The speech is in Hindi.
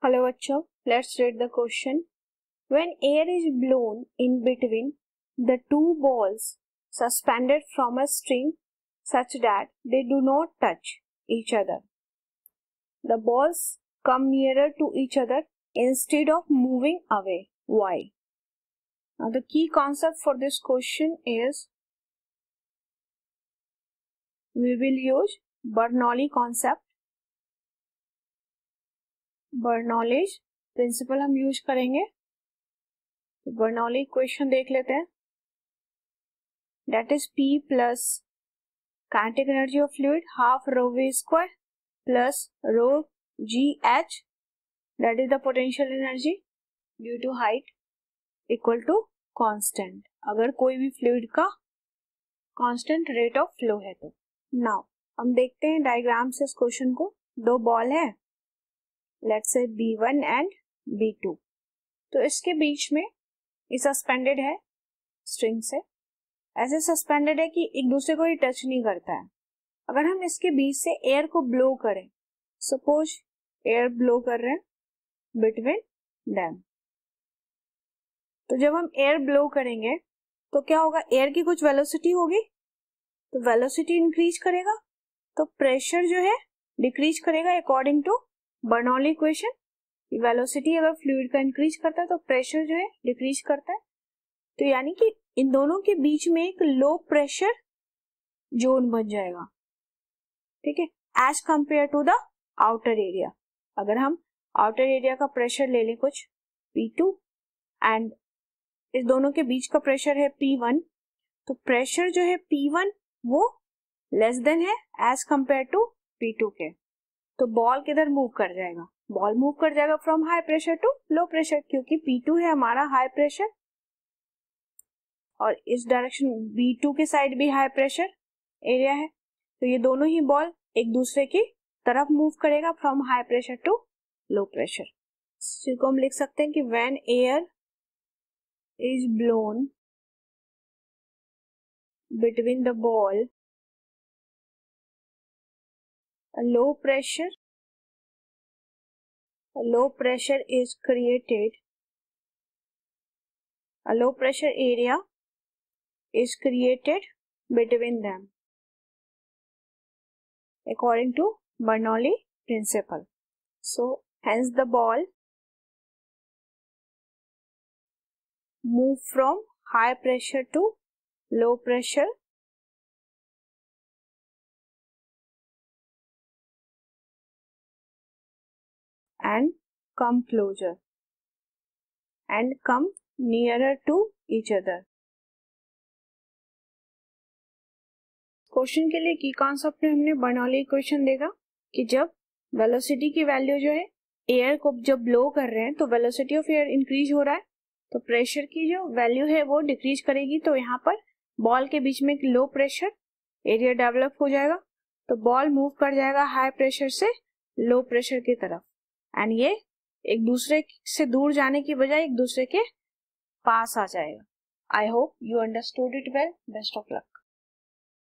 हेलो बच्चों, let's read the question. When air is blown in between the two balls suspended from a string such that they do not touch each other, the balls come nearer to each other instead of moving away. Why? Now the key concept for this question is we will use Bernoulli concept. Bernoulli's principle हम यूज करेंगे. बर्नौली इक्वेशन देख लेते हैं. That is P plus kinetic energy of fluid half rho v square plus rho g h, that is the potential energy due to height equal to constant, अगर कोई भी फ्लूइड का कांस्टेंट रेट ऑफ फ्लो है तो. नाउ हम देखते हैं डायग्राम से इस क्वेश्चन को. दो बॉल है, let's say B1 and B2. तो इसके बीच में ये सस्पेंडेड है स्ट्रिंग से, ऐसे सस्पेंडेड है कि एक दूसरे को ही टच नहीं करता है. अगर हम इसके बीच से एयर को ब्लो करें, सपोज एयर ब्लो कर रहे हैं बिटवीन देम, तो जब हम एयर ब्लो करेंगे तो क्या होगा, एयर की कुछ वेलोसिटी होगी, तो वेलोसिटी इंक्रीज करेगा तो प्रेशर जो है डिक्रीज करेगा according to Bernoulli equation. Velocity अगर फ्लूइड का इंक्रीज करता है तो प्रेशर जो है डिक्रीज करता है. तो यानी कि इन दोनों के बीच में एक लो प्रेशर जोन बन जाएगा, ठीक है, as compare to the outer area. अगर हम आउटर एरिया का प्रेशर ले लें कुछ P2 एंड इस दोनों के बीच का प्रेशर है P1, तो प्रेशर जो है P1 वो लेस देन है एज कंपेयर टू P2 के. तो बॉल किधर मूव कर जाएगा, बॉल मूव कर जाएगा from high pressure to low pressure, क्योंकि P2 है हमारा हाई प्रेशर और इस डायरेक्शन B2 के साइड भी हाई प्रेशर एरिया है. तो ये दोनों ही बॉल एक दूसरे की तरफ मूव करेगा from high pressure to low pressure. इसको हम लिख सकते हैं कि when air is blown between the ball a low pressure is created, a low pressure area is created between them according to Bernoulli principle. So hence the ball move from high pressure to low pressure and come closer and come nearer to each other. Question के लिए की कॉन्सेप्ट में हमने बर्नौली इक्वेशन देखा कि जब वेलोसिटी की वैल्यू जो है, एयर को जब ब्लो कर रहे हैं तो वेलोसिटी ऑफ एयर इंक्रीज हो रहा है, तो प्रेशर की जो वैल्यू है वो डिक्रीज करेगी. तो यहाँ पर बॉल के बीच में एक लो प्रेशर एरिया डेवलप हो जाएगा, तो बॉल मूव कर जाएगा हाई प्रेशर से लो प्रेशर की तरफ, एंड ये एक दूसरे से दूर जाने की बजाय एक दूसरे के पास आ जाएगा. I hope you understood it well. Best of luck.